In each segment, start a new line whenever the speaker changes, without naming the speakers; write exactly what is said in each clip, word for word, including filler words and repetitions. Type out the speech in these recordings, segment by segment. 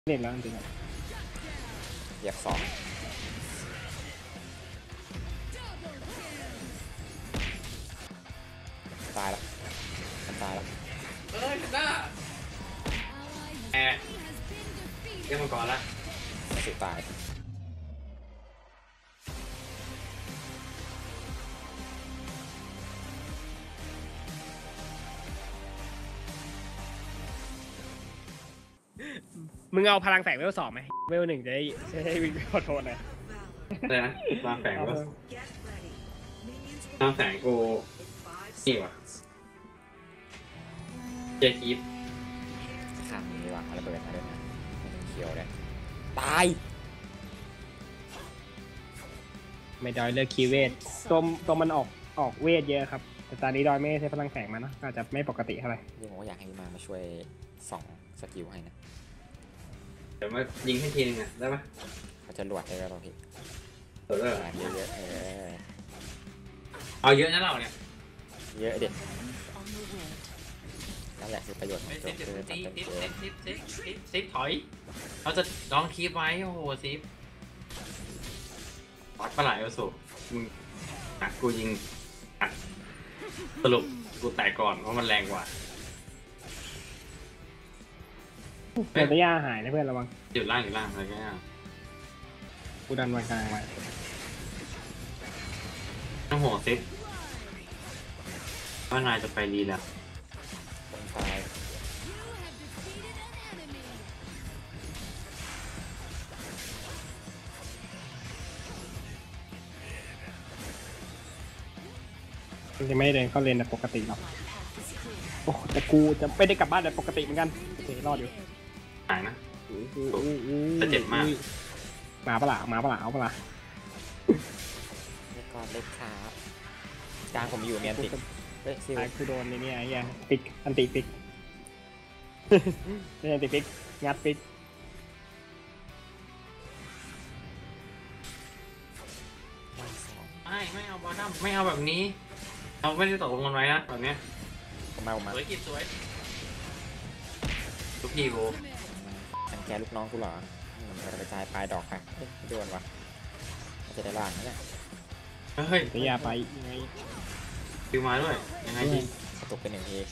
เล่นแล้วจริงๆ
เหยียบสองตายแล้วมันตายแล้ว
เอ้ยชนะแอะเรียกมังกรละ
สุดตาย
มึงเอาพลังแฝงเวลสองไหมเวลหนึ่งจะได้จะได้วิ่งขอโทษนะ
อะไรนะวางแฝงก็วางแฝงกูนี่วะเจคีฟ
ข้ามนี้ว่ะระเบิดมาด้วยนะไม่ต้องเคียวเลยตาย
ไม่ดอยเลือกคีเวทตัวตัวมันออกออกเวทเยอะครับแต่ตอนนี้ดอยไม่ใช้พลังแฝงมานะอาจจะไม่ปกติเท่าไหร่
ยังบอกว่าอยากให้มามาช่วยส่องสกิลให้นะ
เดี๋ยวมายิงให้ทีนึงอ่ะได้ปะ
เขาจะหลวดได้ไหมพี่
เออ
เยอะเยอะเออ
เอาเยอะนะเราเนี่ย
เยอะเด็ดนั่นแหละคือประโยชน์ของโจ๊กคือตัดเป็นเกม
ซิปซิปซิปซิปถอยเราจะลองคีบไว้โอ้โหซิปวัดปลาไหลเอาสุมึงอ่ะกูยิงอ่ะสรุปกูแตกก่อนเพราะมันแรงกว่า
เดี๋ยวจะย่าหายนะเพื่อนระวัง
อยู่ล่างอยู่ล่างอะไรก็ได้
กูดันวันกลางไว้
ต้องโหซิปว่านายจะไปรีแล้ว
คนตาย
มันจะไม่เดินเข้าเลนแบบปกติหรอกโอ้แต่กูจะไม่ได้กลับบ้านแบบปกติเหมือนกันโอเครอดอยู่
หายนะจะเจ็บมาก
มาปะล่ะมาปะล่ะเอาปะล่ะ
เล็กก่อนเล็กครับกลางผมอยู่เมียนติดเฮ้ยซิล
คือโดนในนี้ไอ้เหี้ยปิกอันติปิกไม่ใช่อันติปิกงัดปิก
ไม่ไม่เอาบอลดัมไม่เอาแบบนี้เราไม่ได้ตกลงกันไว้นะแบบเนี้ย
ผมมาผมมา
สวยกินสวยทุกทีโบ
อันแกลูกน้องกูเหรอมันกระจายปลายดอกไปไม่โดนวะมันจะได้ล่างนั่นแหละ
เฮ้ย
จะยาไปยังไง
ฟิวมาด้วยยังไงดี
กระตุกเป็นหนึ่งที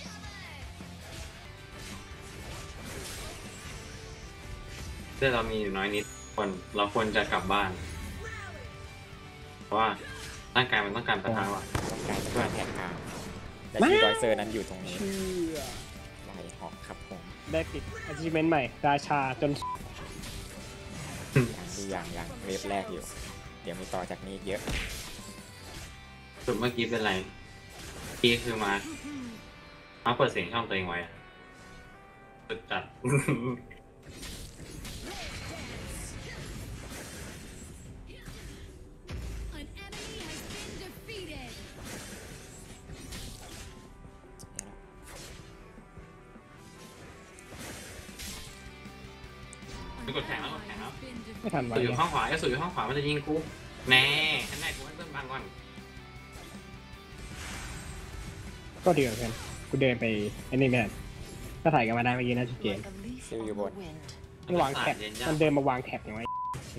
เสื้อเรามีอยู่น้อยนิดคนเราควรจะกลับบ้านเพราะว่าร่างกายมันต้องการประทานว่ะ
ต้องการจะการแทนทางและที่ดอยเซอร์นั้นอยู่ตรงนี้ไหลหอกครับผม
ได้ติด achievement ใหม่ราชาจน
อย่างที่อย่างอย่างเวฟแรกอยู่เดี๋ยวมีต่อจากนี้เยอะ
สุดเมื่อกี้เป็นไรกี้คือมาเอาเปิดเสียงช่องตัวเองไว้สุดจัดกดแข่งแล้วกดแข่งแล้ว
ไม่ทันวะ
สุดอยู่ข้างขวาสุดอยู่ข้างขวามันจะยิงกูแน่ฉันแน่กูให้เพื่อนบังก่อน
ก็ดีกว่าเพื่อนกูเดินไปไอ้นี่แม่ถ้าถ่ายกันมาได้เมื่อกี้นะชุดเกม
ซิลอยู่บน
มันวางแท็บมันเดินมาวางแท็บอย่างไร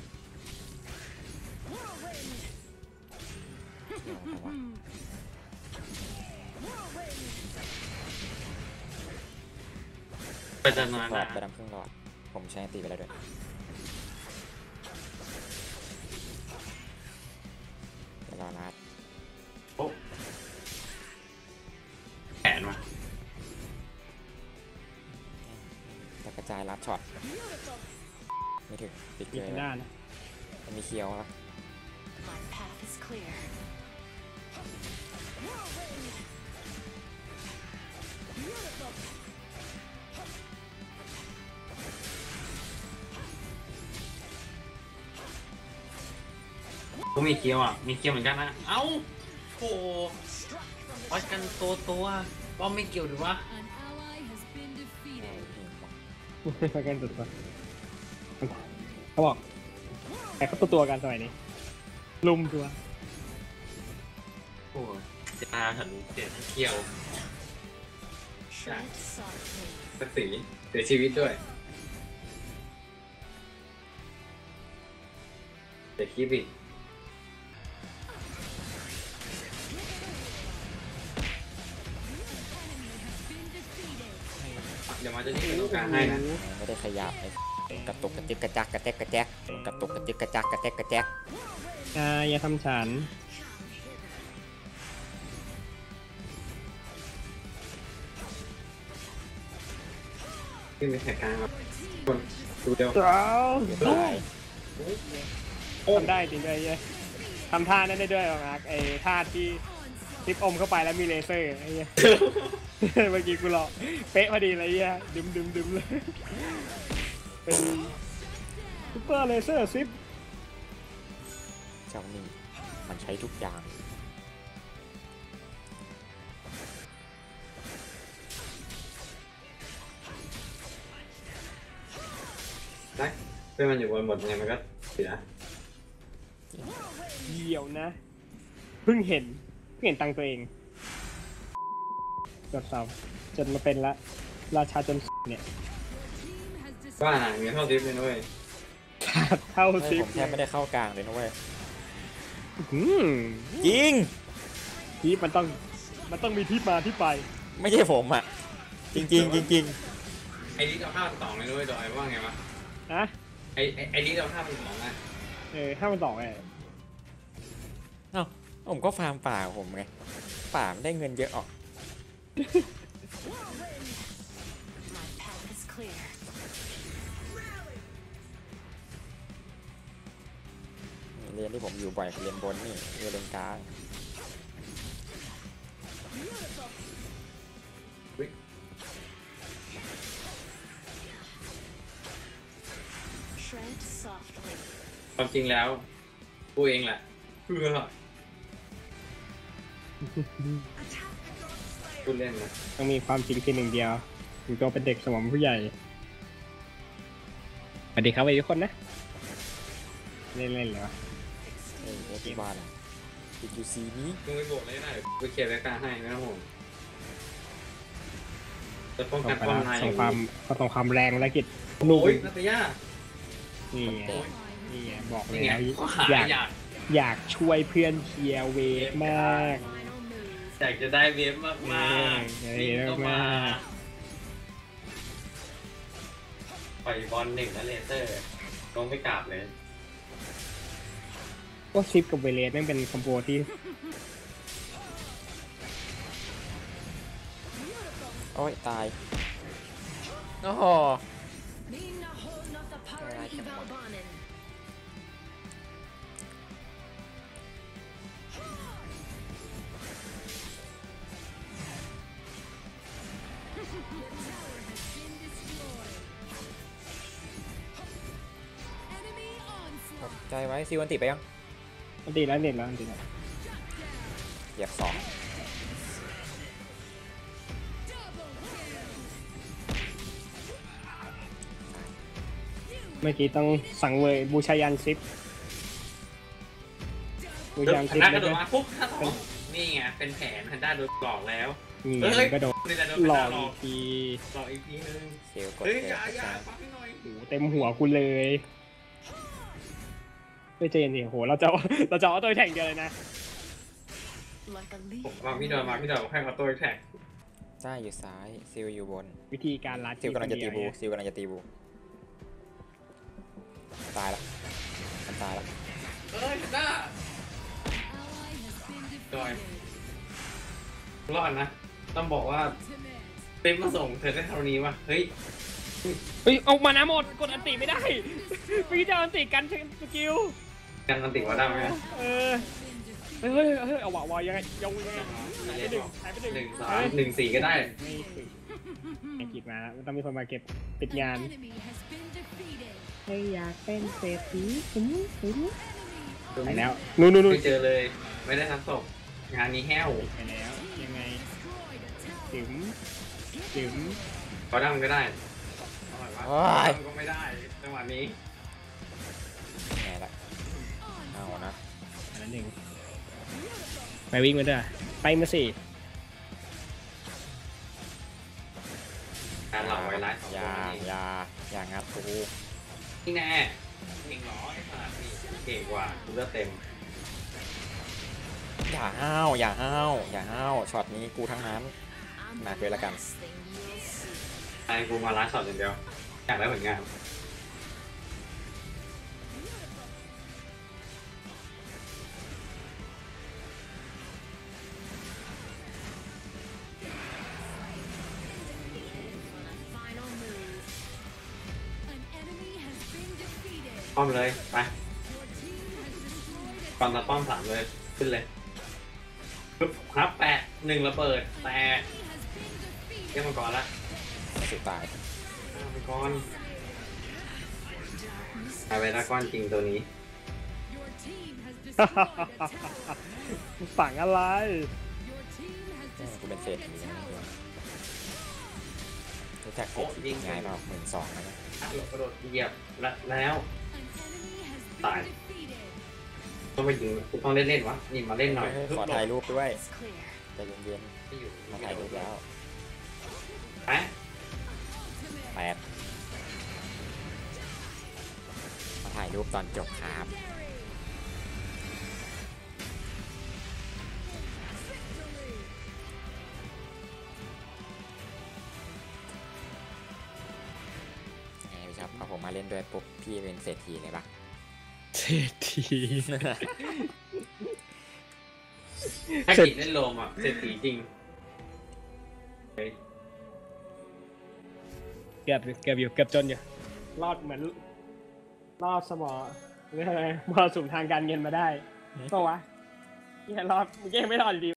ไปเดินมา
หลอดไปดำครึ่งหลอดผมใช้ตีไปแล้วด้วยเวลาลัด
โอ้แขนวะ
จะกระจายลัดช็อตไม่ถึงติดเลย
ด้านนะ
มันมีเคียวแล้ว
กูมีเคียวอ่ะมีเคียวเหมือนกันนะเอ้าโอ้วัดกันตัวตัวป้อมไม่เกี่ยวหรือวะ
มากันตัวเขาบอกแต่เขาตัวตัวกันสมัยนี้ลุมตัว
โอ้จะอาถันเสียเคียวสักสีเสียชีวิตด้วยแต่คลิปอีกเดี๋ยวมาจะนี่เป็นต้องการให้นะ
ไม่ได้ขยับไอ้กระตุกกระติกกระจักกระแทกกระแจกกระตุกกระติกกระจักกระแทกกระแจก
อ่าอย่าทำฉัน
ขึ้นไปแข่งกลางครับคนดูเดียว
เจ้า
ตาย
ทำได้จริงด้วยเหี้ยทำท่านั้นได้ด้วยเหรอมาร์คไอ้ท่าที่ทิปอมเข้าไปแล้วมีเลเซอร์ไอ้เหี้ย เมื่อกี้กูหลอกเป๊ะพอดีเลยไอ้เหี้ยดึมดึมดึมเลยเป็นซุปเปอร์เลเซอร์ซิป
เจ้านี่มันใช้ทุกอย่าง
ได้เพื่อนมันอยู่บนบทไงมันก็เสีย
เดี่ยวนะ เพิ่งเห็นเพิ่งเห็นตังตัวเองจดเสาจนมาเป็นละราชาจนเนี่ย
ว่าหนังเงี้ยเท่าทิปเลยนุ้ย
ขาดเท่า
เฮ้ย
ซิป
ผมแทบไม่ได้เข้ากลางเลยนะเว้ย
อืม
จริง
ที่มันต้องมันต้องมีที่มาที่ไป
ไม่ใช่ผมอ่ะ จริงจริงๆจริง
ไอ้นี่เอาห้าพันสองเลยนุ้ยดอยว่าไงวะ
นะ
ไอ้ไอ้ไอ้นี่เอาห้าพันสองอ่ะ
เออห้ามันสองไง
ๆเอ้าผมก็ฟาร์มป่าของผมไงป่ามันได้เงินเยอะออก
My path is clear.
เรียนที่ผมอยู่บ่อยคือเรียนบนนี่เรียนกลาง
Tread softly.
ความจริงแล้วกูเองแหละเพื่อพูดเล่นนะ
ต้องมีความจริงเพียงหนึ่งเดียวถึงตัวเป็นเด็กสมองผู้ใหญ่สวัสดีครับทุกคนนะเล่นเล่นเลยวะ
เอ้ยเอที่บ้านติดยูซีนี้
มึงไปโบกเลยก็ได้กูเคลียร์แบ็คกลางให้ไม่ต้องห่วงจะป้อง
ส่
กั
ง
น
ไป
ป้อม
แล้ว
นายอ
ส่ง
ย่าง
ความ
นี้
ก็ส่งความแรงและกิจลูก
โอ้ยนัตยา
นี่ไงนี่ไงบอก
นี่
แล้
ไง
ว
ข้อหา
อยาก
อยาก
อยากช่วยเพื่อนเคลียร์เวฟมาก
Final move.
อยากจะได้เวฟมากมาก
เออ
วิ่งเข้ามา
เวฟมาก
ปล่อยบอลหนึ่งแล้วเลเซอร์ลงไปกราบเลย
ก็ซิปกับเวเลสแม่งเป็นคอมโบที่
โอ้ยตายโอ้โห
Mina hold not the power
Alright,
of
come on.
Valbanen.
ตกใจไว้ซิวันติไปยัง
อันตีแล้วอันตีแล้วอันตีแล้ว
เหยียบสอง
เมื่อกี้ต้องสั่งเวยบูชายันซิปบูชายัน
ฮั
ซิ
น
ป
ด้าก
แล้
ระ
ว
โด
ก็
ดมาปุ๊บถ้าสองนี่ไงเป็นแผนฮันด้าโดนหลอกแล้ว
นี่
เฮ้ย
ก็โดน
นี่แหละโดน
หล
หล
อ
อก ก
อีกที
หลอกอีกทีนึง
เซลลกด
เฮ้ย
เซ
อ
ล
ย่า
ล์
อย่าปักให้หน่อย
โอ้โหเต็มหัวกูเลยไม่เจนดิโหเราจะเราจะเอาตัวแข่งเดียวเลยนะ
Like a leaf.
ผมมาพี่ดอนมาพี่ดอนให้มาตัวแท็ก
ได้อยู่ซ้ายซิลอยู่บน
วิธีการลัด
ซิลกำลังจะตีบูซิลกำลังจะตีบูตายละมันตายละ
เอ้ยฮันด้าดอยรอดนะ ต้องบอกว่าเต็มมาส่งเธอได้เท่านี้วะเฮ้ย
เฮ้ยเอามานะหมดกดอันติไม่ได้พี่จะเอาอันติกันเช็คสกิล
กันมันติดว่าได้ไหม
เออเฮ้ยเฮ้ยเฮ้ยเอาวะวะยังไงยังไงหายไปหนึ่งหายไปหนึ่ง
หนึ่งสา
เฮ้
ม
ย
หนึ่งสี่ก็ได้
ไม่ถึงไอ้กิจมาแล้วต้องมีคนมาเก็บปิดงาน
Enemy has been defeated.
ไม่อยากเป็นเศรษฐีถึงถึงไปแล้วนู่นนู่นนู่น
ไม่เจอเลย ไม่ได้ทั้งศพงานนี้แห้ว
ไปแล้วยังไงถึงถึง
เขาดั้มก็ได้อร่อยวะเขาดั้มก็ไม่ได้จังหวะนี้
ไงละเอานะ
อันนั้นหนึ่งไปวิ่งมาด้วยไปมาสิ
การหลอกไวรัสของ
อ
ตัว
ย่า
นี้
อย่าอย่างงัดกู
นี่แน่เก่งเหรอไอ้ขนาดนี้เก่งกว่ากูเลือกเต็ม
อย่าห้าวอย่าห้าวอย่าห้าวช็อตนี้กูทั้งนั้น
I'm
Nah,
the
gue lekan.
last thing you'll see.
ไอ้กูมาล้างช็อตอย่างเดียวอยากได้ผลงาน
For the final move. An enemy has been defeated.
ป้อมเลยไป
Your team has destroyed
ตอนตะป้อมสามเลยขึ้นเลยปึ๊บครับแปะหนึ่งระเบิดแต่
a has been
เรียก
defeated.
มังกรละ
สุดตาย
อ้าวมังกรกลายเป็นนักก้อนจริงตัวนี้
Your team has destroyed a tower.
ฝั่งอะไร
Your team has
กูเป็นเศรษ
destroyed
ฐี
a
นะ
tower.
รู้จักเศรษฐีง่ายเปล่าหมื่นสองนะ
อ่ะหลบกระโดดเหยียบและแล้ว
An enemy has been
Tài.
defeated.
ต้องไปยิงกูต้องเล่นเล่นๆวะนี่มาเล่นหน่อย
เฮ้ยขอถ่ายรูปด้วย
It's clear.
ใจเย็น
ไม่อยู่
ๆมาถ่ายรูปแล้ว
ไป
แปดมาถ่ายรูปตอนจบครับไงพี่ครับพอผมมาเล่นด้วยปุ๊บพี่เป็นเศรษฐีเลยปะ
เศรษฐี
ถ้ากินเล่นโลมอ่ะเศรษฐีจริงเฮ้ย
เกือบอยู่เกือบอยู่เกือบจนอยู่รอดเหมือนรอดสมอเรียกอะไรมรสุมทางการเงินมาได้ก็วะเนี่ยรอดมึงยังไม่รอดอยู่ดี